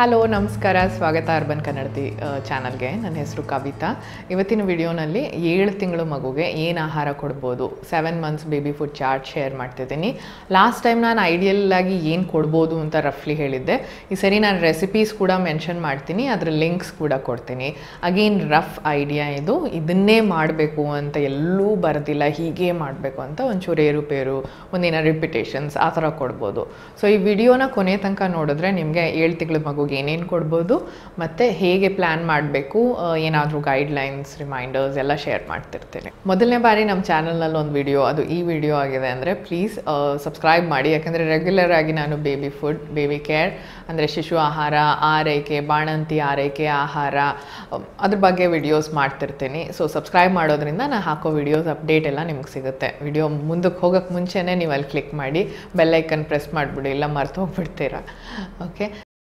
Hello ನಮಸ್ಕಾರ, ಸ್ವಾಗತ urban ಕನ್ನಡತಿ ಚಾನಲ್ಗೆ. ನನ್ನ ಹೆಸರು ಕವಿತಾ. ಇವತ್ತಿನ ವಿಡಿಯೋನಲ್ಲಿ 7 ತಿಂಗಳು ಮಗುಗೆ ಏನು ಆಹಾರ ಕೊಡ್ಬೋದು, 7 months baby food chart share ಮಾಡ್ತಿದ್ದೀನಿ. ಲಾಸ್ಟ್ ಟೈಮ್ ನಾನು ಐಡಿಯಲ್ ಆಗಿ ಏನು ಕೊಡ್ಬೋದು ಅಂತ ರಫ್ಲಿ ಹೇಳಿದ್ದೆ. ಈ ಸರಿ ನಾನು ರೆಸಿಪೀಸ್ ಕೂಡ ಮೆನ್ಷನ್ ಮಾಡ್ತೀನಿ, ಅದರ ಲಿಂಕ್ಸ್ ಕೂಡ ಕೊಡ್ತೀನಿ. ಅಗೇನ್ ರಫ್ ಐಡಿಯಾ ಇದು, ಇದನ್ನೇ ಮಾಡಬೇಕು ಅಂತ ಎಲ್ಲೂ ಬರೋದಿಲ್ಲ, ಹೀಗೆ ಮಾಡಬೇಕು ಅಂತ ಒಂಚೂರು ಏರುಪೇರು, ಒಂದಿನ ರಿಪಿಟೇಷನ್ಸ್ ಆ ಥರ ಕೊಡ್ಬೋದು. ಸೊ ಈ ವಿಡಿಯೋನ ಕೊನೆ ತನಕ ನೋಡಿದ್ರೆ ನಿಮಗೆ 7 ತಿಂಗಳ ಮಗು ಏನೇನು ಕೊಡ್ಬೋದು ಮತ್ತು ಹೇಗೆ ಪ್ಲ್ಯಾನ್ ಮಾಡಬೇಕು, ಏನಾದರೂ ಗೈಡ್ಲೈನ್ಸ್, ರಿಮೈಂಡರ್ಸ್ ಎಲ್ಲ ಶೇರ್ ಮಾಡ್ತಿರ್ತೀನಿ. ಮೊದಲನೇ ಬಾರಿ ನಮ್ಮ ಚಾನಲ್ನಲ್ಲಿ ಒಂದು ವಿಡಿಯೋ, ಅದು ಈ ವಿಡಿಯೋ ಆಗಿದೆ ಅಂದರೆ ಪ್ಲೀಸ್ ಸಬ್ಸ್ಕ್ರೈಬ್ ಮಾಡಿ. ಯಾಕಂದರೆ ರೆಗ್ಯುಲರ್ ಆಗಿ ನಾನು ಬೇಬಿ ಫುಡ್, ಬೇಬಿ ಕೇರ್ ಅಂದರೆ ಶಿಶು ಆಹಾರ, ಆರೈಕೆ, ಬಾಣಂತಿ ಆರೈಕೆ ಆಹಾರ, ಅದ್ರ ಬಗ್ಗೆ ವಿಡಿಯೋಸ್ ಮಾಡ್ತಿರ್ತೀನಿ. ಸೊ ಸಬ್ಸ್ಕ್ರೈಬ್ ಮಾಡೋದ್ರಿಂದ ನಾನು ಹಾಕೋ ವಿಡಿಯೋಸ್ ಅಪ್ಡೇಟ್ ಎಲ್ಲ ನಿಮ್ಗೆ ಸಿಗುತ್ತೆ. ವಿಡಿಯೋ ಮುಂದಕ್ಕೆ ಹೋಗೋಕ್ಕೆ ಮುಂಚೆನೇ ನೀವು ಅಲ್ಲಿ ಕ್ಲಿಕ್ ಮಾಡಿ ಬೆಲ್ಲೈಕನ್ ಪ್ರೆಸ್ ಮಾಡಿಬಿಡಿ, ಇಲ್ಲ ಮರ್ತು ಹೋಗ್ಬಿಡ್ತೀರಾ. Okay,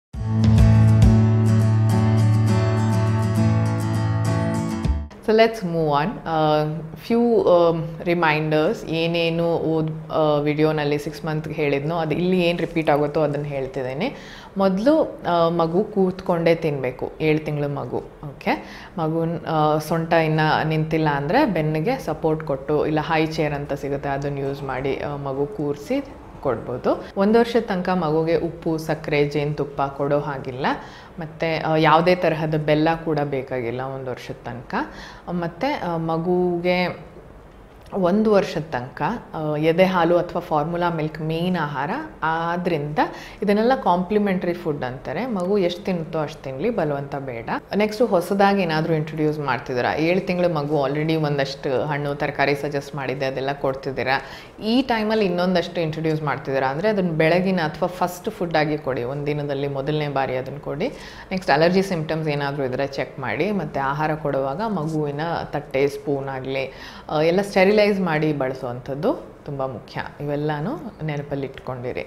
so let's move on. Few reminders, ಏನೇನು ವಿಡಿಯೋನಲ್ಲಿ 6 ಮಂತ್ಗೆ ಹೇಳಿದ್ನೋ ಅದು ಇಲ್ಲಿ ಏನು ರಿಪೀಟ್ ಆಗುತ್ತೋ ಅದನ್ನು ಹೇಳ್ತಿದ್ದೀನಿ. ಮೊದಲು ಮಗು ಕೂತ್ಕೊಂಡೇ ತಿನ್ನಬೇಕು, 7 ತಿಂಗಳ ಮಗು. ಓಕೆ, ಮಗುನ ಸೊಂಟ ಇನ್ನು ನಿಂತಿಲ್ಲ ಅಂದರೆ ಬೆನ್ನಿಗೆ ಸಪೋರ್ಟ್ ಕೊಟ್ಟು, ಇಲ್ಲ ಹೈ ಚೇರ್ ಅಂತ ಸಿಗುತ್ತೆ ಅದನ್ನು ಯೂಸ್ ಮಾಡಿ ಮಗು ಕೂರಿಸಿ ಕೊಡ್ಬೋದು. 1 ವರ್ಷದ ತನಕ ಮಗುಗೆ ಉಪ್ಪು, ಸಕ್ಕರೆ, ಜೇನುತುಪ್ಪ ಕೊಡೋ ಹಾಗಿಲ್ಲ. ಮತ್ತು ಯಾವುದೇ ತರಹದ ಬೆಲ್ಲ ಕೂಡ ಬೇಕಾಗಿಲ್ಲ 1 ವರ್ಷದ ತನಕ. ಮತ್ತು ಮಗುಗೆ 1 ವರ್ಷದ ತನಕ ಎದೆ ಹಾಲು ಅಥವಾ ಫಾರ್ಮುಲಾ ಮಿಲ್ಕ್ ಮೇನ್ ಆಹಾರ. ಆದ್ದರಿಂದ ಇದನ್ನೆಲ್ಲ ಕಾಂಪ್ಲಿಮೆಂಟ್ರಿ ಫುಡ್ ಅಂತಾರೆ. ಮಗು ಎಷ್ಟು ತಿನ್ನುತ್ತೋ ಅಷ್ಟು ತಿನ್ನಲಿ, ಬಲವಂತ ಬೇಡ. ನೆಕ್ಸ್ಟು ಹೊಸದಾಗಿ ಏನಾದರೂ ಇಂಟ್ರೊಡ್ಯೂಸ್ ಮಾಡ್ತಿದ್ದೀರಾ, 7 ತಿಂಗಳ ಮಗು ಆಲ್ರೆಡಿ ಒಂದಷ್ಟು ಹಣ್ಣು ತರಕಾರಿ ಸಜೆಸ್ಟ್ ಮಾಡಿದ್ದೆ, ಅದೆಲ್ಲ ಕೊಡ್ತಿದ್ದೀರಾ. ಈ ಟೈಮಲ್ಲಿ ಇನ್ನೊಂದಷ್ಟು ಇಂಟ್ರೊಡ್ಯೂಸ್ ಮಾಡ್ತಿದ್ದೀರಾ ಅಂದರೆ ಅದನ್ನು ಬೆಳಗಿನ ಅಥವಾ ಫಸ್ಟ್ ಫುಡ್ಡಾಗಿ ಕೊಡಿ, ಒಂದು ದಿನದಲ್ಲಿ ಮೊದಲನೇ ಬಾರಿ ಅದನ್ನು ಕೊಡಿ. ನೆಕ್ಸ್ಟ್ ಅಲರ್ಜಿ ಸಿಂಪ್ಟಮ್ಸ್ ಏನಾದರೂ ಇದ್ದರೆ ಚೆಕ್ ಮಾಡಿ. ಮತ್ತು ಆಹಾರ ಕೊಡುವಾಗ ಮಗುವಿನ ತಟ್ಟೆ, ಸ್ಪೂನ್ ಆಗಲಿ ಎಲ್ಲ ಸ್ಟೆರಿಲೈಸ್ ಮಾಡಿ ಬಳಸುವಂಥದ್ದು ತುಂಬ ಮುಖ್ಯ. ಇವೆಲ್ಲನೂ ನೆನಪಲ್ಲಿ ಇಟ್ಕೊಂಡಿರಿ.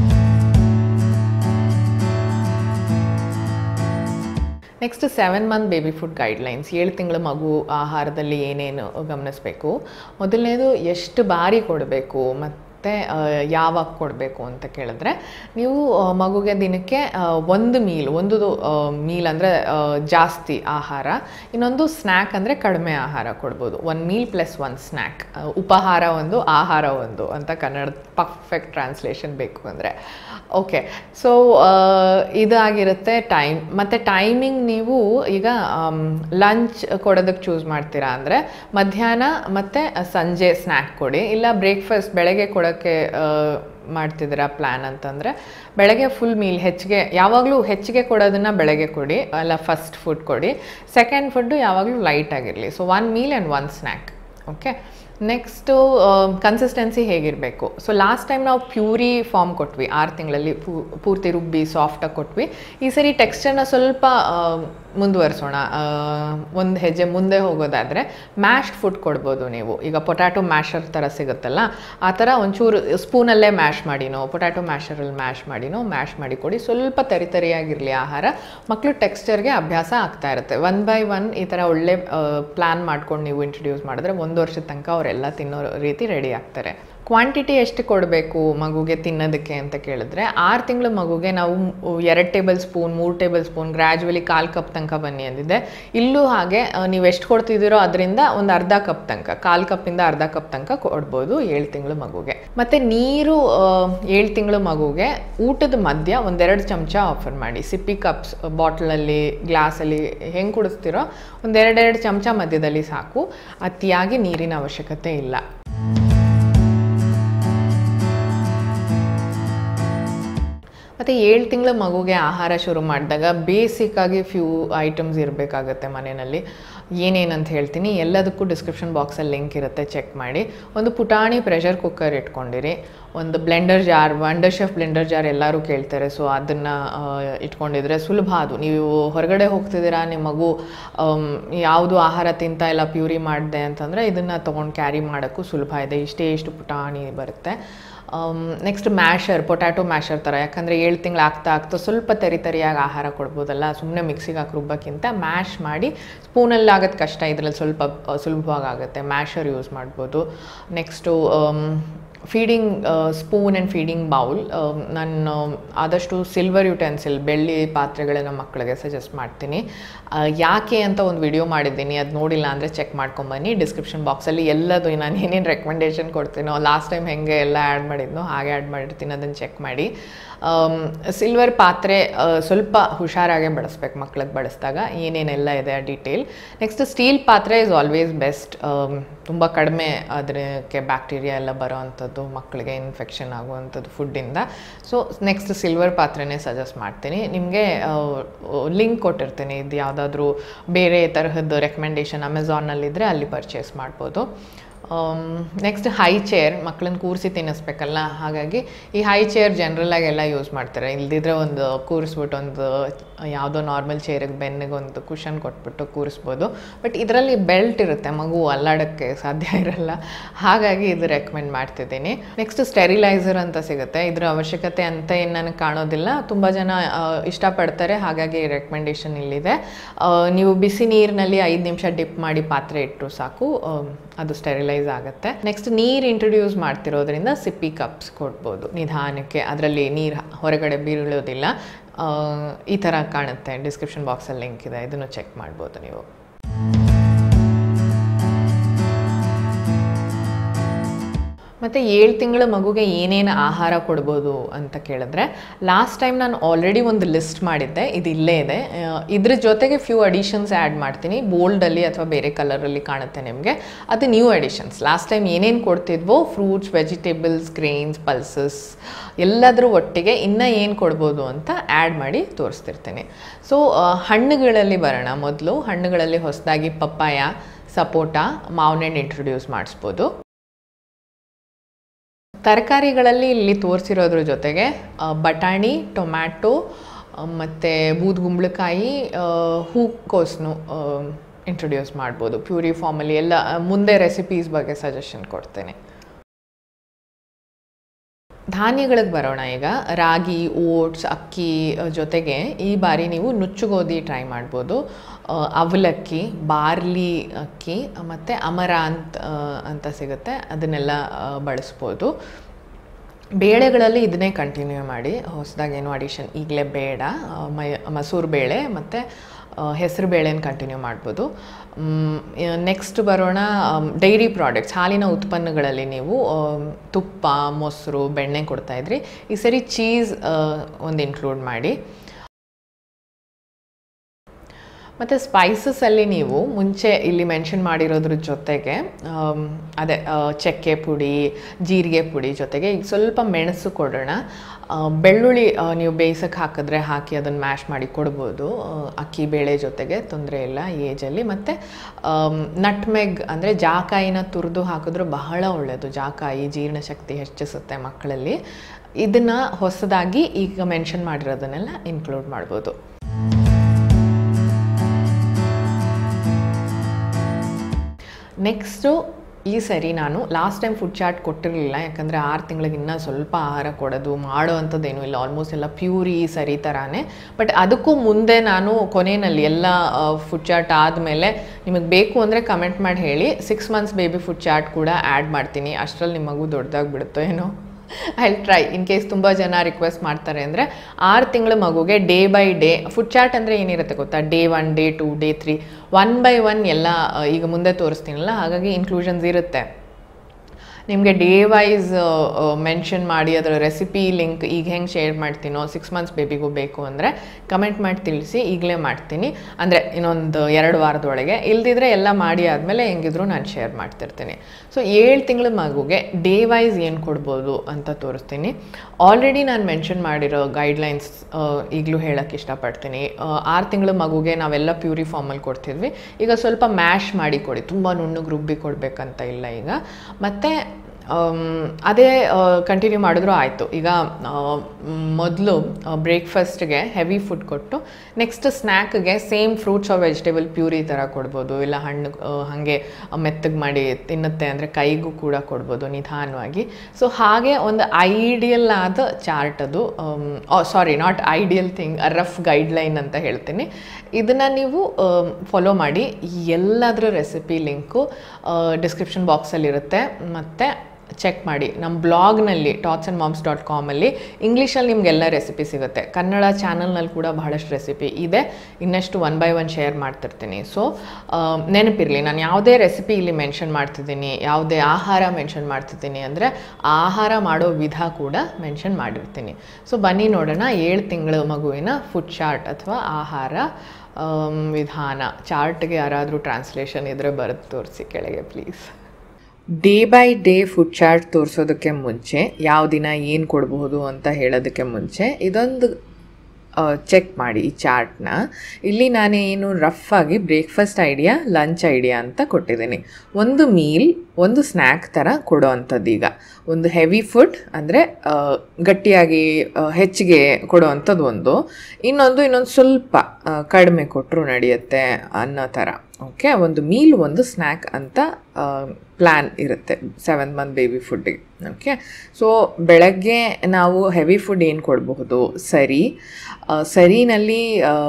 Next 7 month baby food guidelines. 7 ತಿಂಗಳ ಮಗು ಆಹಾರದಲ್ಲಿ ಏನೇನು ಗಮನಿಸಬೇಕು. ಮೊದಲನೇದು ಎಷ್ಟು ಬಾರಿ ಕೊಡಬೇಕು ಮತ್ತು ಯಾವಾಗ ಕೊಡಬೇಕು ಅಂತ ಕೇಳಿದ್ರೆ, ನೀವು ಮಗುಗೆ ದಿನಕ್ಕೆ ಒಂದು ಮೀಲ್ ಅಂದರೆ ಜಾಸ್ತಿ ಆಹಾರ, ಇನ್ನೊಂದು ಸ್ನ್ಯಾಕ್ ಅಂದರೆ ಕಡಿಮೆ ಆಹಾರ ಕೊಡ್ಬೋದು. 1 ಮೀಲ್ ಪ್ಲಸ್ 1 ಸ್ನ್ಯಾಕ್, ಉಪಹಾರ ಒಂದು, ಆಹಾರ ಒಂದು ಅಂತ ಕನ್ನಡದ ಪರ್ಫೆಕ್ಟ್ ಟ್ರಾನ್ಸ್ಲೇಷನ್ ಬೇಕು ಅಂದರೆ. ಓಕೆ, ಸೊ ಇದಾಗಿರುತ್ತೆ ಟೈಮ್. ಮತ್ತು ಟೈಮಿಂಗ್ ನೀವು ಈಗ ಲಂಚ್ ಕೊಡೋದಕ್ಕೆ ಚೂಸ್ ಮಾಡ್ತೀರಾ ಅಂದರೆ ಮಧ್ಯಾಹ್ನ ಮತ್ತು ಸಂಜೆ ಸ್ನ್ಯಾಕ್ ಕೊಡಿ. ಇಲ್ಲ ಬ್ರೇಕ್ಫಾಸ್ಟ್ ಬೆಳಗ್ಗೆ ಕೊಡೋಕ್ಕೆ ಮಾಡ್ತಿದ್ದೀರಾ ಪ್ಲ್ಯಾನ್ ಅಂತಂದರೆ ಬೆಳಗ್ಗೆ ಫುಲ್ ಮೀಲ್ ಯಾವಾಗಲೂ ಹೆಚ್ಚಿಗೆ ಕೊಡೋದನ್ನು ಬೆಳಗ್ಗೆ ಕೊಡಿ, ಅಲ್ಲ ಫಸ್ಟ್ ಫುಡ್ ಕೊಡಿ. ಸೆಕೆಂಡ್ ಫುಡ್ಡು ಯಾವಾಗಲೂ ಲೈಟ್ ಆಗಿರಲಿ. So 1 meal and 1 snack. Okay, next consistency ಹೇಗಿರಬೇಕು. ಸೊ ಲಾಸ್ಟ್ ಟೈಮ್ ನಾವು ಪ್ಯೂರಿ ಫಾರ್ಮ್ ಕೊಟ್ವಿ, 6 ತಿಂಗಳಲ್ಲಿ ಪೂರ್ತಿ ರುಬ್ಬಿ ಸಾಫ್ಟಾಗಿ ಕೊಟ್ವಿ. ಈ ಸರಿ ಟೆಕ್ಸ್ಚರ್ನ ಸ್ವಲ್ಪ ಮುಂದುವರಿಸೋಣ. ಒಂದು ಹೆಜ್ಜೆ ಮುಂದೆ ಹೋಗೋದಾದರೆ ಮ್ಯಾಶ್ಡ್ ಫುಡ್ ಕೊಡ್ಬೋದು ನೀವು. ಈಗ ಪೊಟ್ಯಾಟೊ ಮ್ಯಾಶರ್ ಥರ ಸಿಗುತ್ತಲ್ಲ, ಆ ಥರ ಒಂಚೂರು ಸ್ಪೂನಲ್ಲೇ ಮ್ಯಾಶ್ ಮಾಡಿನೋ, ಪೊಟ್ಯಾಟೊ ಮ್ಯಾಶರಲ್ಲಿ ಮ್ಯಾಶ್ ಮಾಡಿ ಕೊಡಿ. ಸ್ವಲ್ಪ ತರಿತರಿಯಾಗಿರಲಿ ಆಹಾರ, ಮಕ್ಕಳು ಟೆಕ್ಸ್ಚರ್ಗೆ ಅಭ್ಯಾಸ ಆಗ್ತಾ ಇರುತ್ತೆ. 1 by 1 ಈ ಥರ ಒಳ್ಳೆ ಪ್ಲ್ಯಾನ್ ಮಾಡ್ಕೊಂಡು ನೀವು ಇಂಟ್ರೊಡ್ಯೂಸ್ ಮಾಡಿದ್ರೆ 1 ವರ್ಷದ ತನಕ ಅವರೆಲ್ಲ ತಿನ್ನೋ ರೀತಿ ರೆಡಿ ಆಗ್ತಾರೆ. ಕ್ವಾಂಟಿಟಿ ಎಷ್ಟು ಕೊಡಬೇಕು ಮಗುಗೆ ತಿನ್ನೋದಕ್ಕೆ ಅಂತ ಕೇಳಿದ್ರೆ, 6 ತಿಂಗಳ ಮಗುಗೆ ನಾವು 2 tablespoon, 3 tablespoon, gradually 1/4 cup ತನಕ ಬನ್ನಿ ಅಂದಿದ್ದೆ. ಇಲ್ಲೂ ಹಾಗೆ ನೀವು ಎಷ್ಟು ಕೊಡ್ತಿದ್ದೀರೋ ಅದರಿಂದ ಒಂದು ಅರ್ಧ ಕಪ್ ತನಕ, 1/4 ಕಪ್ಪಿಂದ ಅರ್ಧ ಕಪ್ ತನಕ ಕೊಡ್ಬೋದು 7 ತಿಂಗಳ ಮಗುಗೆ. ಮತ್ತು ನೀರು 7 ತಿಂಗಳ ಮಗುಗೆ ಊಟದ ಮಧ್ಯ 1-2 ಚಮಚ ಆಫರ್ ಮಾಡಿ. ಸಿಪ್ಪಿ ಕಪ್ಸ್, ಬಾಟ್ಲಲ್ಲಿ, ಗ್ಲಾಸಲ್ಲಿ ಹೆಂಗೆ ಕುಡಿಸ್ತಿರೋ 1-2 ಚಮಚ ಮಧ್ಯದಲ್ಲಿ ಸಾಕು. ಅತಿಯಾಗಿ ನೀರಿನ ಅವಶ್ಯಕತೆ ಇಲ್ಲ. ಮತ್ತು 7 ತಿಂಗಳ ಮಗುಗೆ ಆಹಾರ ಶುರು ಮಾಡಿದಾಗ ಬೇಸಿಕ್ಕಾಗಿ ಫ್ಯೂ ಐಟಮ್ಸ್ ಇರಬೇಕಾಗತ್ತೆ ಮನೆಯಲ್ಲಿ. ಏನೇನಂತ ಹೇಳ್ತೀನಿ, ಎಲ್ಲದಕ್ಕೂ ಡಿಸ್ಕ್ರಿಪ್ಷನ್ ಬಾಕ್ಸಲ್ಲಿ ಲಿಂಕ್ ಇರುತ್ತೆ, ಚೆಕ್ ಮಾಡಿ. ಒಂದು ಪುಟಾಣಿ ಪ್ರೆಷರ್ ಕುಕ್ಕರ್ ಇಟ್ಕೊಂಡಿರಿ. ಒಂದು blender jar, Wonderchef blender jar ಎಲ್ಲರೂ ಕೇಳ್ತಾರೆ. ಸೊ ಅದನ್ನು ಇಟ್ಕೊಂಡಿದ್ರೆ ಸುಲಭ. ಅದು ನೀವು ಹೊರಗಡೆ ಹೋಗ್ತಿದ್ದೀರಾ, ನಿಮ್ಮ ಮಗು ಯಾವುದು ಆಹಾರ ತಿಂತಾ ಇಲ್ಲ, ಪ್ಯೂರಿ ಮಾಡಿದೆ ಅಂತಂದರೆ ಇದನ್ನು ತೊಗೊಂಡು ಕ್ಯಾರಿ ಮಾಡೋಕ್ಕೂ ಸುಲಭ ಇದೆ. ಇಷ್ಟು ಪುಟಾಣಿ ಬರುತ್ತೆ. ನೆಕ್ಸ್ಟ್ ಮ್ಯಾಶರ್, ಪೊಟ್ಯಾಟೊ ಮ್ಯಾಶರ್ ಥರ. ಯಾಕಂದರೆ 7 ತಿಂಗಳು ಆಗ್ತಾ ಸ್ವಲ್ಪ ತರಿಯಾಗಿ ಆಹಾರ ಕೊಡ್ಬೋದಲ್ಲ, ಸುಮ್ಮನೆ ಮಿಕ್ಸಿಗೆ ಹಾಕಿ ರುಬ್ಬಕ್ಕಿಂತ ಮ್ಯಾಶ್ ಮಾಡಿ, ಸ್ಪೂನಲ್ಲಿ ಆಗೋದು ಕಷ್ಟ, ಇದರಲ್ಲಿ ಸ್ವಲ್ಪ ಸುಲಭವಾಗಿ ಆಗುತ್ತೆ, ಮ್ಯಾಶರ್ ಯೂಸ್ ಮಾಡ್ಬೋದು. Next feeding spoon and feeding bowl ನಾನು ಆದಷ್ಟು ಸಿಲ್ವರ್ ಯುಟೆನ್ಸಿಲ್ ಬೆಳ್ಳಿ ಪಾತ್ರೆಗಳನ್ನ ಮಕ್ಕಳಿಗೆ ಸಜೆಸ್ಟ್ ಮಾಡ್ತೀನಿ. ಯಾಕೆ ಅಂತ ಒಂದು ವಿಡಿಯೋ ಮಾಡಿದ್ದೀನಿ, ಅದು ನೋಡಿಲ್ಲ ಅಂದರೆ ಚೆಕ್ ಮಾಡ್ಕೊಂಬನ್ನಿ. ಡಿಸ್ಕ್ರಿಪ್ಷನ್ ಬಾಕ್ಸಲ್ಲಿ ಎಲ್ಲದು ನಾನು ಏನೇನು ರೆಕಮೆಂಡೇಷನ್ ಕೊಡ್ತೀನೋ, ಲಾಸ್ಟ್ ಟೈಮ್ ಹೆಂಗೆ ಎಲ್ಲ ಆ್ಯಡ್ ಮಾಡಿದ್ನೋ ಹಾಗೆ ಆ್ಯಡ್ ಮಾಡಿರ್ತೀನಿ, ಅದನ್ನು ಚೆಕ್ ಮಾಡಿ. ಸಿಲ್ವರ್ ಪಾತ್ರೆ ಸ್ವಲ್ಪ ಹುಷಾರಾಗೆ ಬಳಸ್ಬೇಕು ಮಕ್ಳಿಗೆ ಬಳಸಿದಾಗ, ಏನೇನೆಲ್ಲ ಇದೆ ಆ ಡೀಟೇಲ್. ನೆಕ್ಸ್ಟ್ ಸ್ಟೀಲ್ ಪಾತ್ರೆ ಇಸ್ ಆಲ್ವೇಸ್ ಬೆಸ್ಟ್. ತುಂಬ ಕಡಿಮೆ ಅದಕ್ಕೆ ಬ್ಯಾಕ್ಟೀರಿಯಾ ಎಲ್ಲ ಬರೋ ಅಂಥದ್ದು, ಮಕ್ಕಳಿಗೆ ಇನ್ಫೆಕ್ಷನ್ ಆಗುವಂಥದ್ದು ಫುಡ್ಡಿಂದ. ಸೊ ನೆಕ್ಸ್ಟ್ ಸಿಲ್ವರ್ ಪಾತ್ರೆನೇ ಸಜೆಸ್ಟ್ ಮಾಡ್ತೀನಿ. ನಿಮಗೆ ಲಿಂಕ್ ಕೊಟ್ಟಿರ್ತೀನಿ, ಇದು ಯಾವುದಾದ್ರೂ ಬೇರೆ ತರಹದ್ದು ರೆಕಮೆಂಡೇಷನ್ ಅಮೆಝಾನಲ್ಲಿದ್ದರೆ ಅಲ್ಲಿ ಪರ್ಚೇಸ್ ಮಾಡ್ಬೋದು. ನೆಕ್ಸ್ಟ್ ಹೈ ಚೇರ್, ಮಕ್ಕಳನ್ನ ಕೂರಿಸಿ ತಿನ್ನಿಸ್ಬೇಕಲ್ಲ, ಹಾಗಾಗಿ ಈ ಹೈ ಚೇರ್ ಜನರಲ್ಲಾಗಿ ಎಲ್ಲ ಯೂಸ್ ಮಾಡ್ತಾರೆ. ಇಲ್ದಿದ್ರೆ ಒಂದು ಕೂರಿಸ್ಬಿಟ್ಟು ಒಂದು ಯಾವುದೋ ನಾರ್ಮಲ್ ಚೇರಿಗೆ ಬೆನ್ನಿಗೆ ಒಂದು ಕುಷನ್ ಕೊಟ್ಬಿಟ್ಟು ಕೂರಿಸ್ಬೋದು. ಬಟ್ ಇದರಲ್ಲಿ ಬೆಲ್ಟ್ ಇರುತ್ತೆ, ಮಗು ಅಲ್ಲಾಡೋಕ್ಕೆ ಸಾಧ್ಯ ಇರಲ್ಲ, ಹಾಗಾಗಿ ಇದು ರೆಕಮೆಂಡ್ ಮಾಡ್ತಿದ್ದೀನಿ. ನೆಕ್ಸ್ಟ್ ಸ್ಟೆರಿಲೈಸರ್ ಅಂತ ಸಿಗುತ್ತೆ. ಇದರ ಅವಶ್ಯಕತೆ ಅಂತ ಏನು ನನಗೆ ಕಾಣೋದಿಲ್ಲ, ತುಂಬ ಜನ ಇಷ್ಟಪಡ್ತಾರೆ, ಹಾಗಾಗಿ ರೆಕಮೆಂಡೇಷನ್ ಇಲ್ಲಿದೆ. ನೀವು ಬಿಸಿ ನೀರಿನಲ್ಲಿ 5 ನಿಮಿಷ ಡಿಪ್ ಮಾಡಿ ಪಾತ್ರೆ ಇಟ್ಟರು ಸಾಕು, ಅದು ಸ್ಟೆರಿಲೈಸ್ ಆಗುತ್ತೆ. ನೆಕ್ಸ್ಟ್ ನೀರು ಇಂಟ್ರೊಡ್ಯೂಸ್ ಮಾಡ್ತಿರೋದ್ರಿಂದ ಸಿಪ್ಪಿ ಕಪ್ಸ್ ಕೊಡ್ಬೋದು ನಿಧಾನಕ್ಕೆ, ಅದರಲ್ಲಿ ನೀರು ಹೊರಗಡೆ ಬೀಳೋದಿಲ್ಲ. ಈ ಥರ ಕಾಣುತ್ತೆ. ಡಿಸ್ಕ್ರಿಪ್ಷನ್ ಬಾಕ್ಸಲ್ಲಿ ಲಿಂಕ್ ಇದೆ, ಇದನ್ನು ಚೆಕ್ ಮಾಡ್ಬೋದು ನೀವು. ಮತ್ತು 7 ತಿಂಗಳ ಮಗುಗೆ ಏನೇನು ಆಹಾರ ಕೊಡ್ಬೋದು ಅಂತ ಕೇಳಿದ್ರೆ, ಲಾಸ್ಟ್ ಟೈಮ್ ನಾನು ಆಲ್ರೆಡಿ ಒಂದು ಲಿಸ್ಟ್ ಮಾಡಿದ್ದೆ, ಇದು ಇಲ್ಲೇ ಇದೆ. ಇದ್ರ ಜೊತೆಗೆ ಫ್ಯೂ ಅಡಿಷನ್ಸ್ ಆ್ಯಡ್ ಮಾಡ್ತೀನಿ, ಬೋಲ್ಡಲ್ಲಿ ಅಥವಾ ಬೇರೆ ಕಲರಲ್ಲಿ ಕಾಣುತ್ತೆ ನಿಮಗೆ, ಅದು ನ್ಯೂ ಅಡಿಷನ್ಸ್. ಲಾಸ್ಟ್ ಟೈಮ್ ಏನೇನು ಕೊಡ್ತಿದ್ವೋ ಫ್ರೂಟ್ಸ್, ವೆಜಿಟೇಬಲ್ಸ್, ಗ್ರೇನ್ಸ್, ಪಲ್ಸಸ್ ಎಲ್ಲದರ ಒಟ್ಟಿಗೆ ಇನ್ನೂ ಏನು ಕೊಡ್ಬೋದು ಅಂತ ಆ್ಯಡ್ ಮಾಡಿ ತೋರಿಸ್ತಿರ್ತೀನಿ. ಸೊ ಹಣ್ಣುಗಳಲ್ಲಿ ಬರೋಣ. ಮೊದಲು ಹಣ್ಣುಗಳಲ್ಲಿ ಹೊಸದಾಗಿ ಪಪ್ಪಾಯ, ಸಪೋಟ, ಮಾವಿನ ಇಂಟ್ರೊಡ್ಯೂಸ್ ಮಾಡಿಸ್ಬೋದು. ತರಕಾರಿಗಳಲ್ಲಿ ಇಲ್ಲಿ ತೋರಿಸಿರೋದ್ರ ಜೊತೆಗೆ ಬಟಾಣಿ, ಟೊಮ್ಯಾಟೊ ಮತ್ತು ಬೂದುಗುಂಬಳಕಾಯಿ, ಹೂಕೋಸನ್ನು ಇಂಟ್ರೊಡ್ಯೂಸ್ ಮಾಡ್ಬೋದು ಪ್ಯೂರಿ ಫಾರ್ಮಲ್ಲಿ. ಎಲ್ಲ ಮುಂದೆ ರೆಸಿಪೀಸ್ ಬಗ್ಗೆ ಸಜೆಷನ್ ಕೊಡ್ತೇನೆ. ಧಾನ್ಯಗಳಿಗೆ ಬರೋಣ ಈಗ. ರಾಗಿ, ಓಟ್ಸ್, ಅಕ್ಕಿ ಜೊತೆಗೆ ಈ ಬಾರಿ ನೀವು ನುಚ್ಚುಗೋಧಿ ಟ್ರೈ ಮಾಡ್ಬೋದು. ಅವಲಕ್ಕಿ, ಬಾರ್ಲಿ ಅಕ್ಕಿ ಮತ್ತು ಅಮರಾಂತ್ ಅಂತ ಸಿಗುತ್ತೆ, ಅದನ್ನೆಲ್ಲ ಬಳಸ್ಬೋದು. ಬೇಳೆಗಳಲ್ಲಿ ಇದನ್ನೇ ಕಂಟಿನ್ಯೂ ಮಾಡಿ, ಹೊಸದಾಗೇನು ಅಡಿಷನ್ ಈಗಲೇ ಬೇಡ. ಮಸೂರು ಬೇಳೆ ಮತ್ತು ಹೆಸರು ಬೇಳೆನ ಕಂಟಿನ್ಯೂ ಮಾಡ್ಬೋದು. ನೆಕ್ಸ್ಟ್ ಬರೋಣ ಡೈರಿ ಪ್ರಾಡಕ್ಟ್ಸ್, ಹಾಲಿನ ಉತ್ಪನ್ನಗಳಲ್ಲಿ ನೀವು ತುಪ್ಪ, ಮೊಸರು, ಬೆಣ್ಣೆ ಕೊಡ್ತಾಯಿದ್ರಿ, ಈ ಸರಿ ಚೀಸ್ ಒಂದು ಇನ್ಕ್ಲೂಡ್ ಮಾಡಿ. ಮತ್ತು ಸ್ಪೈಸಸಲ್ಲಿ ನೀವು ಮುಂಚೆ ಇಲ್ಲಿ ಮೆನ್ಷನ್ ಮಾಡಿರೋದ್ರ ಜೊತೆಗೆ ಅದೇ ಚಕ್ಕೆ ಪುಡಿ, ಜೀರಿಗೆ ಪುಡಿ ಜೊತೆಗೆ ಈಗ ಸ್ವಲ್ಪ ಮೆಣಸು ಕೊಡೋಣ. ಬೆಳ್ಳುಳ್ಳಿ ನೀವು ಬೇಯಿಸೋಕ್ಕೆ ಹಾಕಿದ್ರೆ ಹಾಕಿ ಅದನ್ನು ಮ್ಯಾಶ್ ಮಾಡಿ ಕೊಡ್ಬೋದು ಅಕ್ಕಿ ಬೇಳೆ ಜೊತೆಗೆ, ತೊಂದರೆ ಇಲ್ಲ ಈ ಏಜಲ್ಲಿ. ಮತ್ತು ನಟ್ಮೆಗ್ ಅಂದರೆ ಜಾಕಾಯಿನ ತುರಿದು ಹಾಕಿದ್ರೂ ಬಹಳ ಒಳ್ಳೆಯದು. ಜಾಕಾಯಿ ಜೀರ್ಣಶಕ್ತಿ ಹೆಚ್ಚಿಸುತ್ತೆ ಮಕ್ಕಳಲ್ಲಿ. ಇದನ್ನು ಹೊಸದಾಗಿ ಈಗ ಮೆನ್ಷನ್ ಮಾಡಿರೋದನ್ನೆಲ್ಲ ಇನ್ಕ್ಲೂಡ್ ಮಾಡ್ಬೋದು. ನೆಕ್ಸ್ಟು ಈ ಸರಿ ನಾನು ಲಾಸ್ಟ್ ಟೈಮ್ ಫುಡ್ ಚಾರ್ಟ್ ಕೊಟ್ಟಿರಲಿಲ್ಲ, ಯಾಕಂದರೆ 6 ತಿಂಗಳಿಗೆ ಇನ್ನೂ ಸ್ವಲ್ಪ ಆಹಾರ ಕೊಡೋದು ಮಾಡೋ ಅಂಥದ್ದೇನೂ ಇಲ್ಲ, ಆಲ್ಮೋಸ್ಟ್ ಎಲ್ಲ ಪ್ಯೂರಿ ಸರಿ ಥರಾನೇ. ಬಟ್ ಅದಕ್ಕೂ ಮುಂದೆ ನಾನು ಕೊನೆಯಲ್ಲಿ ಎಲ್ಲ ಫುಡ್ ಚಾರ್ಟ್ ಆದಮೇಲೆ ನಿಮಗೆ ಬೇಕು ಅಂದರೆ ಕಮೆಂಟ್ ಮಾಡಿ ಹೇಳಿ, 6 ಮಂತ್ಸ್ ಬೇಬಿ ಫುಡ್ ಚಾರ್ಟ್ ಕೂಡ ಆ್ಯಡ್ ಮಾಡ್ತೀನಿ. ಅಷ್ಟರಲ್ಲಿ ನಿಮ್ಮ ಮಗು ದೊಡ್ಡದಾಗಿ ಬಿಡುತ್ತೋ ಏನೋ, ಐ ಟ್ರೈ. ಇನ್ ಕೇಸ್ ತುಂಬ ಜನ ರಿಕ್ವೆಸ್ಟ್ ಮಾಡ್ತಾರೆ ಅಂದರೆ 6 ತಿಂಗಳ ಮಗುಗೆ day by day food chart ಅಂದರೆ ಏನಿರುತ್ತೆ ಗೊತ್ತಾ, ಡೇ 1, ಡೇ 2, ಡೇ 3 1 by 1 ಎಲ್ಲ ಈಗ ಮುಂದೆ ತೋರಿಸ್ತೀನಲ್ಲ, ಹಾಗಾಗಿ ಇನ್ಕ್ಲೂಷನ್ಸ್ ಇರುತ್ತೆ. ನಿಮಗೆ ಡೇ ವೈಸ್ ಮೆನ್ಷನ್ ಮಾಡಿ ಅದರ ರೆಸಿಪಿ ಲಿಂಕ್ ಈಗ ಹೆಂಗೆ ಶೇರ್ ಮಾಡ್ತೀನೋ 6 ಮಂತ್ಸ್ ಬೇಬಿಗೂ ಬೇಕು ಅಂದರೆ ಕಮೆಂಟ್ ಮಾಡಿ ತಿಳಿಸಿ, ಈಗಲೇ ಮಾಡ್ತೀನಿ. ಅಂದರೆ ಇನ್ನೊಂದು 2 ವಾರದೊಳಗೆ, ಇಲ್ದಿದ್ರೆ ಎಲ್ಲ ಮಾಡಿ ಆದಮೇಲೆ ಹೆಂಗಿದ್ರು ನಾನು ಶೇರ್ ಮಾಡ್ತಿರ್ತೀನಿ. ಸೊ 7 ತಿಂಗಳ ಮಗುಗೆ ಡೇ ವೈಸ್ ಏನು ಕೊಡ್ಬೋದು ಅಂತ ತೋರಿಸ್ತೀನಿ. ಆಲ್ರೆಡಿ ನಾನು ಮೆನ್ಷನ್ ಮಾಡಿರೋ ಗೈಡ್ಲೈನ್ಸ್ ಈಗಲೂ ಹೇಳೋಕ್ಕೆ ಇಷ್ಟಪಡ್ತೀನಿ. 6 ತಿಂಗಳ ಮಗುಗೆ ನಾವೆಲ್ಲ ಪ್ಯೂರಿ ಫಾರ್ಮಲ್ಲಿ ಕೊಡ್ತಿದ್ವಿ, ಈಗ ಸ್ವಲ್ಪ ಮ್ಯಾಶ್ ಮಾಡಿ ಕೊಡಿ, ತುಂಬ ನುಣ್ಣಗೆ ರುಬ್ಬಿ ಕೊಡಬೇಕಂತ ಇಲ್ಲ ಈಗ. ಮತ್ತು ಅದೇ ಕಂಟಿನ್ಯೂ ಮಾಡಿದ್ರೂ ಆಯಿತು. ಈಗ ಮೊದಲು ಬ್ರೇಕ್ಫಾಸ್ಟ್ಗೆ ಹೆವಿ ಫುಡ್ ಕೊಟ್ಟು ನೆಕ್ಸ್ಟ್ ಸ್ನ್ಯಾಕ್ಗೆ same fruits or vegetable puree ಥರ ಕೊಡ್ಬೋದು, ಇಲ್ಲ ಹಣ್ಣು ಹಾಗೆ ಮೆತ್ತಗೆ ಮಾಡಿ ತಿನ್ನುತ್ತೆ ಅಂದರೆ ಕೈಗೂ ಕೂಡ ಕೊಡ್ಬೋದು ನಿಧಾನವಾಗಿ. ಸೊ ಹಾಗೆ ಒಂದು ಐಡಿಯಲ್ ಆದ ಚಾರ್ಟ್ ಅದು, sorry not ideal thing, rough guideline ಅಂತ ಹೇಳ್ತೀನಿ. ಇದನ್ನು ನೀವು ಫಾಲೋ ಮಾಡಿ. ಎಲ್ಲದರ ರೆಸಿಪಿ ಲಿಂಕು ಡಿಸ್ಕ್ರಿಪ್ಷನ್ ಬಾಕ್ಸಲ್ಲಿರುತ್ತೆ. ಮತ್ತು ಚೆಕ್ ಮಾಡಿ. ನಮ್ಮ ಬ್ಲಾಗ್ನಲ್ಲಿ totsandmoms.com ಇಂಗ್ಲೀಷಲ್ಲಿ ನಿಮಗೆಲ್ಲ ರೆಸಿಪಿ ಸಿಗುತ್ತೆ. ಕನ್ನಡ ಚಾನಲ್ನಲ್ಲಿ ಕೂಡ ಬಹಳಷ್ಟು ರೆಸಿಪಿ ಇದೆ, ಇನ್ನಷ್ಟು 1 by 1 ಶೇರ್ ಮಾಡ್ತಿರ್ತೀನಿ. ಸೊ ನೆನಪಿರಲಿ, ನಾನು ಯಾವುದೇ ರೆಸಿಪಿ ಇಲ್ಲಿ ಮೆನ್ಷನ್ ಮಾಡ್ತಿದ್ದೀನಿ, ಯಾವುದೇ ಆಹಾರ ಮೆನ್ಷನ್ ಮಾಡ್ತಿದ್ದೀನಿ ಅಂದರೆ ಆಹಾರ ಮಾಡೋ ವಿಧ ಕೂಡ ಮೆನ್ಷನ್ ಮಾಡಿರ್ತೀನಿ. ಸೊ ಬನ್ನಿ ನೋಡೋಣ 7 ತಿಂಗಳ ಮಗುವಿನ ಫುಡ್ ಚಾರ್ಟ್ ಅಥವಾ ಆಹಾರ ವಿಧಾನ. ಚಾರ್ಟ್ಗೆ ಯಾರಾದರೂ ಟ್ರಾನ್ಸ್ಲೇಷನ್ ಇದ್ದರೆ ಬರೆದು ತೋರಿಸಿ ಕೆಳಗೆ please. Day by day food chart ತೋರಿಸೋದಕ್ಕೆ ಮುಂಚೆ ಯಾವ ದಿನ ಏನು ಕೊಡಬಹುದು ಅಂತ ಹೇಳೋದಕ್ಕೆ ಮುಂಚೆ ಇದೊಂದು ಚೆಕ್ ಮಾಡಿ ಈ ಚಾರ್ಟ್ನ. ಇಲ್ಲಿ ನಾನೇನು ರಫಾಗಿ ಬ್ರೇಕ್ಫಾಸ್ಟ್ ಐಡಿಯಾ, ಲಂಚ್ ಐಡಿಯಾ ಅಂತ ಕೊಟ್ಟಿದ್ದೀನಿ. ಒಂದು ಮೀಲ್, ಒಂದು ಸ್ನ್ಯಾಕ್ ಥರ ಕೊಡೋ ಅಂಥದ್ದು. ಈಗ ಒಂದು ಹೆವಿ ಫುಡ್ ಅಂದರೆ ಗಟ್ಟಿಯಾಗಿ ಹೆಚ್ಚಿಗೆ ಕೊಡೋ ಅಂಥದ್ದು ಇನ್ನೊಂದು ಸ್ವಲ್ಪ ಕಡಿಮೆ ಕೊಟ್ಟರು ನಡೆಯುತ್ತೆ ಅನ್ನೋ ಥರ. ಓಕೆ, ಒಂದು ಮೀಲ್, ಒಂದು ಸ್ನ್ಯಾಕ್ ಅಂತ ಪ್ಲ್ಯಾನ್ ಇರುತ್ತೆ 7 month ಬೇಬಿ ಫುಡ್ಡಿಗೆ. ಓಕೆ, ಸೊ ಬೆಳಗ್ಗೆ ನಾವು ಹೆವಿ ಫುಡ್ ಏನು ಕೊಡಬಹುದು? ಸರಿನಲ್ಲಿ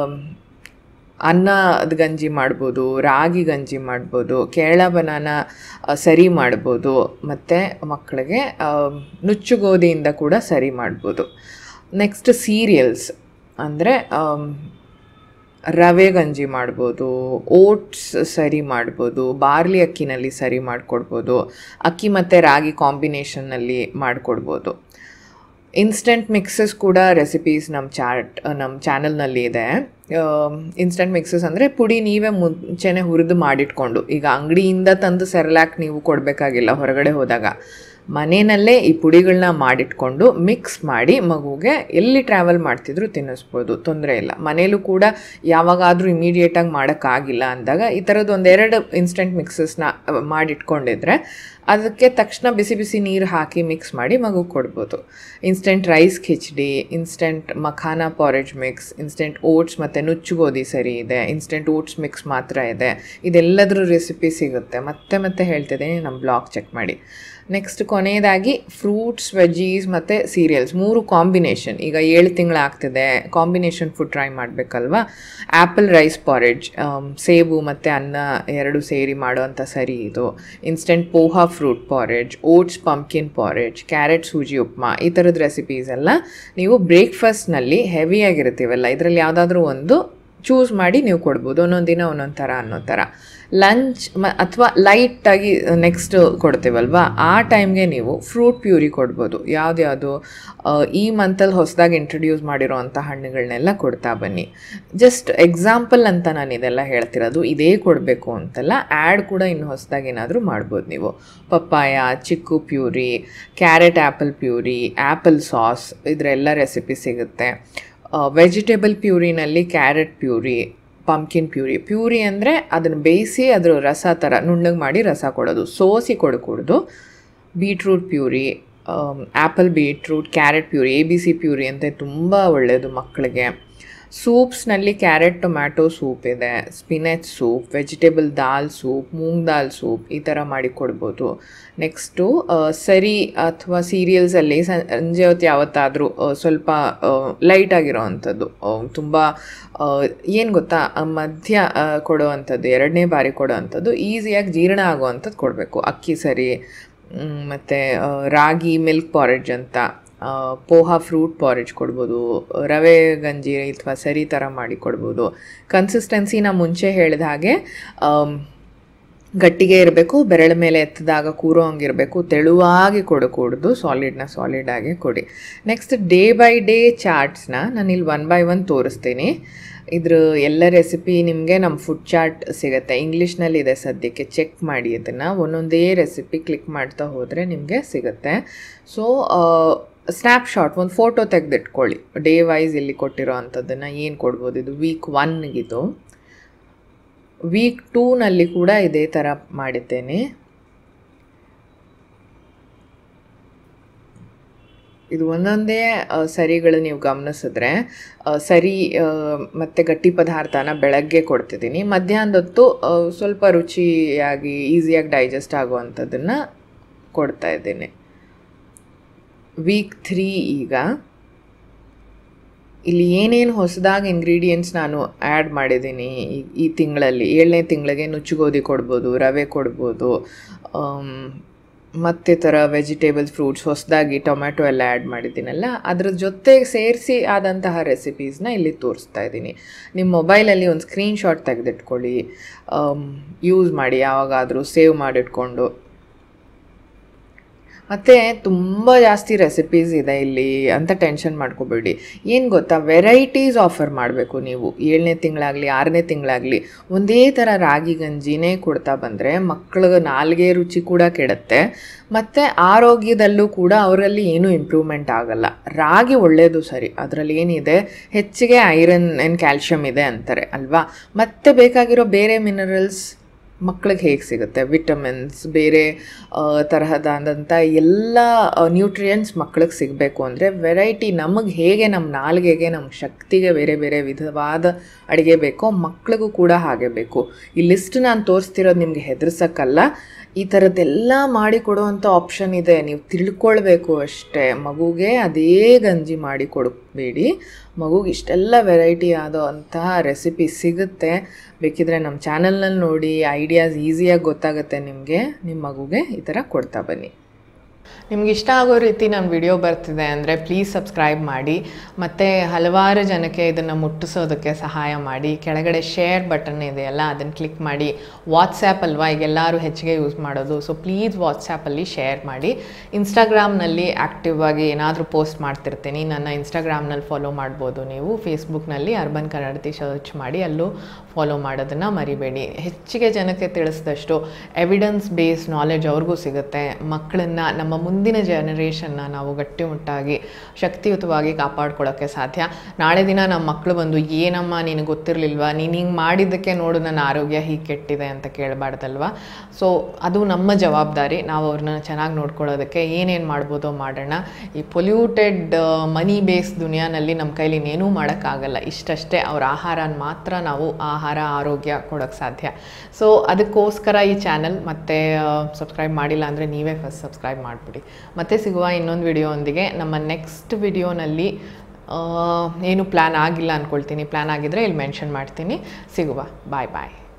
ಅನ್ನದ ಗಂಜಿ ಮಾಡ್ಬೋದು, ರಾಗಿ ಗಂಜಿ ಮಾಡ್ಬೋದು, ಕೇರಳ ಬನಾನ ಸರಿ ಮಾಡ್ಬೋದು, ಮತ್ತು ಮಕ್ಕಳಿಗೆ ನುಚ್ಚು ಗೋಧಿಯಿಂದ ಕೂಡ ಸರಿ ಮಾಡ್ಬೋದು. ನೆಕ್ಸ್ಟ್ ಸೀರಿಯಲ್ಸ್ ಅಂದರೆ ರವೆ ಗಂಜಿ ಮಾಡ್ಬೋದು, ಓಟ್ಸ್ ಸರಿ ಮಾಡ್ಬೋದು, ಬಾರ್ಲಿ ಅಕ್ಕಿನಲ್ಲಿ ಸರಿ ಮಾಡಿಕೊಡ್ಬೋದು, ಅಕ್ಕಿ ಮತ್ತು ರಾಗಿ ಕಾಂಬಿನೇಷನ್ನಲ್ಲಿ ಮಾಡಿಕೊಡ್ಬೋದು. ಇನ್ಸ್ಟೆಂಟ್ ಮಿಕ್ಸಸ್ ಕೂಡ ರೆಸಿಪೀಸ್ ನಮ್ಮ ಚಾನಲ್ನಲ್ಲಿ ಇದೆ. ಇನ್ಸ್ಟೆಂಟ್ ಮಿಕ್ಸಸ್ ಅಂದರೆ ಪುಡಿ ನೀವೇ ಮುಂಚೆನೇ ಹುರಿದು ಮಾಡಿಟ್ಕೊಂಡು, ಈಗ ಅಂಗಡಿಯಿಂದ ತಂದು ಸೆರ್ಲ್ಯಾಕ್ ನೀವು ಕೊಡಬೇಕಾಗಿಲ್ಲ. ಹೊರಗಡೆ ಹೋದಾಗ ಮನೆಯಲ್ಲೇ ಈ ಪುಡಿಗಳನ್ನ ಮಾಡಿಟ್ಕೊಂಡು ಮಿಕ್ಸ್ ಮಾಡಿ ಮಗುಗೆ ಎಲ್ಲಿ ಟ್ರಾವೆಲ್ ಮಾಡ್ತಿದ್ರು ತಿನ್ನಿಸ್ಬೋದು, ತೊಂದರೆ ಇಲ್ಲ. ಮನೇಲೂ ಕೂಡ ಯಾವಾಗಾದರೂ ಇಮಿಡಿಯೇಟಾಗಿ ಮಾಡೋಕ್ಕಾಗಿಲ್ಲ ಅಂದಾಗ ಈ ಥರದ್ದು 1-2 ಇನ್ಸ್ಟೆಂಟ್ ಮಿಕ್ಸಸ್ನ ಮಾಡಿಟ್ಕೊಂಡಿದ್ರೆ ಅದಕ್ಕೆ ತಕ್ಷಣ ಬಿಸಿ ಬಿಸಿ ನೀರು ಹಾಕಿ ಮಿಕ್ಸ್ ಮಾಡಿ ಮಗು ಕೊಡ್ಬೋದು. Instant rice khichdi, instant makhana porridge mix, instant oats ಮತ್ತು ನುಚ್ಚು ಗೋಧಿ ಸರಿ ಇದೆ, ಇನ್ಸ್ಟೆಂಟ್ ಓಟ್ಸ್ ಮಿಕ್ಸ್ ಮಾತ್ರ ಇದೆ. ಇದೆಲ್ಲದರ ರೆಸಿಪಿ ಸಿಗುತ್ತೆ. ಮತ್ತೆ ಹೇಳ್ತಿದ್ದೀನಿ, ನಮ್ಮ ಬ್ಲಾಗ್ ಚೆಕ್ ಮಾಡಿ. ನೆಕ್ಸ್ಟ್ ಕೊನೆಯದಾಗಿ ಫ್ರೂಟ್ಸ್, ವೆಜ್ಜೀಸ್ ಮತ್ತು ಸೀರಿಯಲ್ಸ್ 3 ಕಾಂಬಿನೇಷನ್. ಈಗ 7 ತಿಂಗಳಾಗ್ತಿದೆ, ಕಾಂಬಿನೇಷನ್ ಫುಡ್ ಟ್ರೈ ಮಾಡಬೇಕಲ್ವಾ? ಆ್ಯಪಲ್ ರೈಸ್ ಪಾರೇಜ್, ಸೇಬು ಮತ್ತು ಅನ್ನ 2 ಸೇರಿ ಮಾಡೋವಂಥ ಸರಿ ಇದು. Instant poha fruit porridge, oats pumpkin porridge, carrot suji upma, ಈ ಥರದ ರೆಸಿಪೀಸ್ ಎಲ್ಲ ನೀವು ಬ್ರೇಕ್ಫಾಸ್ಟ್ನಲ್ಲಿ ಹೆವಿಯಾಗಿರ್ತೀವಲ್ಲ, ಇದರಲ್ಲಿ ಯಾವುದಾದ್ರೂ ಒಂದು ಚೂಸ್ ಮಾಡಿ ನೀವು ಕೊಡ್ಬೋದು. ಒಂದೊಂದು ದಿನ ಒಂದೊಂದು ಥರ ಅನ್ನೋ ಥರ. ಲಂಚ್ ಅಥವಾ ಲೈಟಾಗಿ ನೆಕ್ಸ್ಟ್ ಕೊಡ್ತೀವಲ್ವಾ, ಆ ಟೈಮ್ಗೆ ನೀವು ಫ್ರೂಟ್ ಪ್ಯೂರಿ ಕೊಡ್ಬೋದು. ಯಾವ್ದು ಈ ಮಂತಲ್ಲಿ ಹೊಸದಾಗಿ ಇಂಟ್ರೊಡ್ಯೂಸ್ ಮಾಡಿರೋ ಅಂಥ ಹಣ್ಣುಗಳನ್ನೆಲ್ಲ ಕೊಡ್ತಾ ಬನ್ನಿ. ಜಸ್ಟ್ ಎಕ್ಸಾಂಪಲ್ ಅಂತ ನಾನು ಇದೆಲ್ಲ ಹೇಳ್ತಿರೋದು, ಇದೇ ಕೊಡಬೇಕು ಅಂತಲ್ಲ. ಆ್ಯಡ್ ಕೂಡ ಇನ್ನು ಹೊಸದಾಗಿ ಏನಾದರೂ ಮಾಡ್ಬೋದು ನೀವು. Papaya, chikoo puree, carrot apple puree, apple sauce, ಇದರೆಲ್ಲ ರೆಸಿಪಿ ಸಿಗುತ್ತೆ. ವೆಜಿಟೇಬಲ್ ಪ್ಯೂರಿನಲ್ಲಿ ಕ್ಯಾರೆಟ್ ಪ್ಯೂರಿ, ಪಂಪ್ಕಿನ್ ಪ್ಯೂರಿ ಅಂದರೆ ಅದನ್ನು ಬೇಯಿಸಿ ಅದರ ರಸ ಥರ ನುಣ್ಣಗೆ ಮಾಡಿ ರಸ ಕೊಡೋದು, ಸೋಸಿ ಕೊಡಕೂಡ್ದು. Beetroot puree, apple beetroot, carrot puree, ABC puree ಅಂತ ತುಂಬ ಒಳ್ಳೆಯದು ಮಕ್ಕಳಿಗೆ. ಸೂಪ್ಸ್ನಲ್ಲಿ ಕ್ಯಾರೆಟ್ ಟೊಮ್ಯಾಟೊ ಸೂಪ್ ಇದೆ, spinach soup, vegetable dal soup, moong dal soup, ಈ ಥರ ಮಾಡಿ ಕೊಡ್ಬೋದು. ನೆಕ್ಸ್ಟು ಸರಿ ಅಥವಾ ಸೀರಿಯಲ್ಸಲ್ಲಿ ಸಂಜೆ ಹೊತ್ತು ಯಾವತ್ತಾದರೂ ಸ್ವಲ್ಪ ಲೈಟಾಗಿರೋ ಅಂಥದ್ದು, ತುಂಬ ಏನು ಗೊತ್ತಾ, ಮಧ್ಯ ಕೊಡೋ ಅಂಥದ್ದು, 2ನೇ ಬಾರಿ ಕೊಡೋ ಅಂಥದ್ದು, ಈಸಿಯಾಗಿ ಜೀರ್ಣ ಆಗೋ ಅಂಥದ್ದು ಕೊಡಬೇಕು. ಅಕ್ಕಿ ಸರಿ, ಮತ್ತು ರಾಗಿ ಮಿಲ್ಕ್ ಪಾರೇಜ್ ಅಂತ, ಪೋಹಾ ಫ್ರೂಟ್ ಪಾರೇಜ್ ಕೊಡ್ಬೋದು, ರವೆ ಗಂಜಿ ಅಥವಾ ಸರಿ ಥರ ಮಾಡಿ ಕೊಡ್ಬೋದು. ಕನ್ಸಿಸ್ಟೆನ್ಸಿನ ಮುಂಚೆ ಹೇಳಿದ ಹಾಗೆ ಗಟ್ಟಿಗೆ ಇರಬೇಕು, ಬೆರಳ ಮೇಲೆ ಎತ್ತದಾಗ ಕೂರೋ ಹಂಗಿರಬೇಕು, ತೆಳುವಾಗಿ ಕೊಡಕೂಡ್ದು, ಸಾಲಿಡಾಗಿ ಕೊಡಿ. ನೆಕ್ಸ್ಟ್ ಡೇ ಬೈ ಡೇ ಚಾರ್ಟ್ಸ್ನ ನಾನಿಲ್ಲಿ 1 by 1 ತೋರಿಸ್ತೀನಿ. ಇದ್ರ ಎಲ್ಲ ರೆಸಿಪಿ ನಿಮಗೆ ನಮ್ಮ ಫುಡ್ ಚಾರ್ಟ್ ಸಿಗುತ್ತೆ, ಇಂಗ್ಲೀಷ್ನಲ್ಲಿದೆ ಸದ್ಯಕ್ಕೆ. ಚೆಕ್ ಮಾಡಿ ಅದನ್ನು, ಒಂದೊಂದೇ ರೆಸಿಪಿ ಕ್ಲಿಕ್ ಮಾಡ್ತಾ ಹೋದರೆ ನಿಮಗೆ ಸಿಗುತ್ತೆ. ಸೊ ಸ್ನ್ಯಾಪ್ಶಾಟ್, ಒಂದು ಫೋಟೋ ತೆಗೆದಿಟ್ಕೊಳ್ಳಿ ಡೇ ವೈಸ್ ಇಲ್ಲಿ ಕೊಟ್ಟಿರೋ ಅಂಥದ್ದನ್ನು ಏನು ಕೊಡ್ಬೋದು. ಇದು ವೀಕ್ 1ಗಿದು. ವೀಕ್ 2ನಲ್ಲಿ ಕೂಡ ಇದೇ ಥರ ಮಾಡಿದ್ದೇನೆ. ಇದು ಒಂದೊಂದೇ ಸರಿಗಳು ನೀವು ಗಮನಿಸಿದ್ರೆ, ಸರಿ ಮತ್ತು ಗಟ್ಟಿ ಪದಾರ್ಥನ ಬೆಳಗ್ಗೆ ಕೊಡ್ತಿದ್ದೀನಿ, ಮಧ್ಯಾಹ್ನದೊತ್ತು ಸ್ವಲ್ಪ ರುಚಿಯಾಗಿ ಈಸಿಯಾಗಿ ಡೈಜೆಸ್ಟ್ ಆಗುವಂಥದ್ದನ್ನು ಕೊಡ್ತಾಯಿದ್ದೀನಿ. ವೀಕ್ 3 ಈಗ ಇಲ್ಲಿ ಏನೇನು ಹೊಸದಾಗಿ ಇಂಗ್ರೀಡಿಯೆಂಟ್ಸ್ ನಾನು ಆ್ಯಡ್ ಮಾಡಿದ್ದೀನಿ ಈ ತಿಂಗಳಲ್ಲಿ. 7ನೇ ತಿಂಗಳಿಗೆ ನುಚ್ಚುಗೋಧಿ ಕೊಡ್ಬೋದು, ರವೆ ಕೊಡ್ಬೋದು, ಮತ್ತು ಥರ ವೆಜಿಟೇಬಲ್ಸ್ ಫ್ರೂಟ್ಸ್ ಹೊಸದಾಗಿ ಟೊಮ್ಯಾಟೊ ಎಲ್ಲ ಆ್ಯಡ್ ಮಾಡಿದ್ದೀನಲ್ಲ ಅದ್ರ ಜೊತೆಗೆ ಸೇರಿಸಿ ಆದಂತಹ ರೆಸಿಪೀಸ್ನ ಇಲ್ಲಿ ತೋರಿಸ್ತಾ ಇದ್ದೀನಿ. ನಿಮ್ಮ ಮೊಬೈಲಲ್ಲಿ ಒಂದು ಸ್ಕ್ರೀನ್ಶಾಟ್ ತೆಗೆದಿಟ್ಕೊಳ್ಳಿ, ಯೂಸ್ ಮಾಡಿ ಯಾವಾಗಾದರೂ ಸೇವ್ ಮಾಡಿಟ್ಕೊಂಡು. ಮತ್ತು ತುಂಬ ಜಾಸ್ತಿ ರೆಸಿಪೀಸ್ ಇದೆ ಇಲ್ಲಿ ಅಂತ ಟೆನ್ಷನ್ ಮಾಡ್ಕೋಬೇಡಿ. ಏನು ಗೊತ್ತಾ, ವೆರೈಟೀಸ್ ಆಫರ್ ಮಾಡಬೇಕು ನೀವು. 7ನೇ ತಿಂಗಳಾಗಲಿ 6ನೇ ತಿಂಗಳಾಗಲಿ ಒಂದೇ ಥರ ರಾಗಿ ಗಂಜಿನೇ ಕೊಡ್ತಾ ಬಂದರೆ ಮಕ್ಕಳಿಗೆ ನಾಲ್ಗೆ ರುಚಿ ಕೂಡ ಕೆಡುತ್ತೆ, ಮತ್ತು ಆರೋಗ್ಯದಲ್ಲೂ ಕೂಡ ಅವರಲ್ಲಿ ಏನೂ ಇಂಪ್ರೂವ್ಮೆಂಟ್ ಆಗಲ್ಲ. ರಾಗಿ ಒಳ್ಳೆಯದು ಸರಿ, ಅದರಲ್ಲಿ ಏನಿದೆ ಹೆಚ್ಚಿಗೆ ಐರನ್ ಆ್ಯಂಡ್ ಕ್ಯಾಲ್ಶಿಯಮ್ ಇದೆ ಅಂತಾರೆ ಅಲ್ವಾ. ಮತ್ತು ಬೇಕಾಗಿರೋ ಬೇರೆ ಮಿನರಲ್ಸ್ ಮಕ್ಕಳಿಗೆ ಹೇಗೆ ಸಿಗುತ್ತೆ, ವಿಟಮಿನ್ಸ್ ಬೇರೆ ತರಹದಾದಂಥ ಎಲ್ಲ ನ್ಯೂಟ್ರಿಯೆಂಟ್ಸ್ ಮಕ್ಕಳಿಗೆ ಸಿಗಬೇಕು ಅಂದರೆ ವೆರೈಟಿ, ನಮಗೆ ಹೇಗೆ ನಮ್ಮ ನಾಲಿಗೆಗೆ ನಮ್ಮ ಶಕ್ತಿಗೆ ಬೇರೆ ಬೇರೆ ವಿಧವಾದ ಅಡುಗೆ ಬೇಕೋ ಮಕ್ಕಳಿಗೂ ಕೂಡ ಹಾಗೆ ಬೇಕು. ಈ ಲಿಸ್ಟ್ ನಾನು ತೋರಿಸ್ತಿರೋದು ನಿಮಗೆ ಹೆದರ್ಸಕ್ಕಲ್ಲ, ಈ ಥರದ್ದೆಲ್ಲ ಮಾಡಿಕೊಡುವಂಥ ಆಪ್ಷನ್ ಇದೆ, ನೀವು ತಿಳ್ಕೊಳ್ಬೇಕು ಅಷ್ಟೇ. ಮಗುಗೆ ಅದೇ ಗಂಜಿ ಮಾಡಿ ಕೊಡಬೇಡಿ, ಮಗುಗೆ ಇಷ್ಟೆಲ್ಲ ವೆರೈಟಿ ಆದೋ ಅಂತಹ ರೆಸಿಪಿ ಸಿಗುತ್ತೆ. ಬೇಕಿದ್ರೆ ನಮ್ಮ ಚಾನಲ್ನಲ್ಲಿ ನೋಡಿ, ಐಡಿಯಾಸ್ ಈಸಿಯಾಗಿ ಗೊತ್ತಾಗುತ್ತೆ ನಿಮಗೆ. ನಿಮ್ಮ ಮಗುಗೆ ಈ ಥರ ಕೊಡ್ತಾ ಬನ್ನಿ. ನಿಮ್ಗೆ ಇಷ್ಟ ಆಗೋ ರೀತಿ ನನ್ನ ವಿಡಿಯೋ ಬರ್ತಿದೆ ಅಂದರೆ ಪ್ಲೀಸ್ ಸಬ್ಸ್ಕ್ರೈಬ್ ಮಾಡಿ, ಮತ್ತು ಹಲವಾರು ಜನಕ್ಕೆ ಇದನ್ನು ಮುಟ್ಟಿಸೋದಕ್ಕೆ ಸಹಾಯ ಮಾಡಿ. ಕೆಳಗಡೆ ಶೇರ್ ಬಟನ್ ಇದೆಯಲ್ಲ ಅದನ್ನು ಕ್ಲಿಕ್ ಮಾಡಿ. ವಾಟ್ಸ್ಯಾಪ್ ಅಲ್ವಾ ಈಗ ಎಲ್ಲರೂ ಹೆಚ್ಚಿಗೆ ಯೂಸ್ ಮಾಡೋದು, ಸೊ ಪ್ಲೀಸ್ ವಾಟ್ಸ್ಯಾಪಲ್ಲಿ ಶೇರ್ ಮಾಡಿ. ಇನ್ಸ್ಟಾಗ್ರಾಮ್ನಲ್ಲಿ ಆ್ಯಕ್ಟಿವ್ ಆಗಿ ಏನಾದರೂ ಪೋಸ್ಟ್ ಮಾಡ್ತಿರ್ತೀನಿ, ನನ್ನ ಇನ್ಸ್ಟಾಗ್ರಾಮ್ನಲ್ಲಿ ಫಾಲೋ ಮಾಡ್ಬೋದು ನೀವು. ಫೇಸ್ಬುಕ್ನಲ್ಲಿ ಅರ್ಬನ್ ಕನ್ನಡತಿ ಸರ್ಚ್ ಮಾಡಿ, ಅಲ್ಲೂ ಫಾಲೋ ಮಾಡೋದನ್ನು ಮರಿಬೇಡಿ. ಹೆಚ್ಚಿಗೆ ಜನಕ್ಕೆ ತಿಳಿಸಿದಷ್ಟು ಎವಿಡೆನ್ಸ್ ಬೇಸ್ಡ್ ನಾಲೆಡ್ಜ್ ಅವ್ರಿಗೂ ಸಿಗುತ್ತೆ. ಮಕ್ಕಳನ್ನು, ನಮ್ಮ ಮುಂದಿನ ಜನರೇಷನ್ನ ನಾವು ಗಟ್ಟಿಮುಟ್ಟಾಗಿ ಶಕ್ತಿಯುತವಾಗಿ ಕಾಪಾಡ್ಕೊಳ್ಳೋಕ್ಕೆ ಸಾಧ್ಯ. ನಾಳೆ ದಿನ ನಮ್ಮ ಮಕ್ಕಳು ಬಂದು ಏನಮ್ಮ ನಿನಗೆ ಗೊತ್ತಿರಲಿಲ್ವಾ, ನೀನು ಹಿಂಗೆ ಮಾಡಿದ್ದಕ್ಕೆ ನೋಡು ನನ್ನ ಆರೋಗ್ಯ ಹೀಗೆ ಕೆಟ್ಟಿದೆ ಅಂತ ಕೇಳಬಾರ್ದಲ್ವ. ಸೊ ಅದು ನಮ್ಮ ಜವಾಬ್ದಾರಿ, ನಾವು ಅವ್ರನ್ನ ಚೆನ್ನಾಗಿ ನೋಡ್ಕೊಳ್ಳೋದಕ್ಕೆ ಏನೇನು ಮಾಡ್ಬೋದೋ ಮಾಡೋಣ. ಈ ಪೊಲ್ಯೂಟೆಡ್ ಮನಿ ಬೇಸ್ ದುನಿಯಾನಲ್ಲಿ ನಮ್ಮ ಕೈಲಿ ಇನ್ನೇನೂ ಮಾಡೋಕ್ಕಾಗಲ್ಲ. ಇಷ್ಟಷ್ಟೇ ಅವ್ರ ಆಹಾರನ ಮಾತ್ರ ನಾವು ಆಹಾರ ಆರೋಗ್ಯ ಕೊಡೋಕ್ಕೆ ಸಾಧ್ಯ. ಸೊ ಅದಕ್ಕೋಸ್ಕರ ಈ ಚಾನಲ್ ಮತ್ತೆ ಸಬ್ಸ್ಕ್ರೈಬ್ ಮಾಡಿಲ್ಲ ಅಂದರೆ ನೀವೇ ಫಸ್ಟ್ ಸಬ್ಸ್ಕ್ರೈಬ್ ಮಾಡಿಬಿಡಿ. ಮತ್ತೆ ಸಿಗುವ ಇನ್ನೊಂದು ವಿಡಿಯೋಂದಿಗೆ. ನಮ್ಮ ನೆಕ್ಸ್ಟ್ ವಿಡಿಯೋನಲ್ಲಿ ಏನು ಪ್ಲ್ಯಾನ್ ಆಗಿಲ್ಲ ಅಂದ್ಕೊಳ್ತೀನಿ, ಪ್ಲ್ಯಾನ್ ಆಗಿದ್ದರೆ ಇಲ್ಲಿ ಮೆನ್ಷನ್ ಮಾಡ್ತೀನಿ. ಸಿಗುವ, ಬಾಯ್ ಬಾಯ್.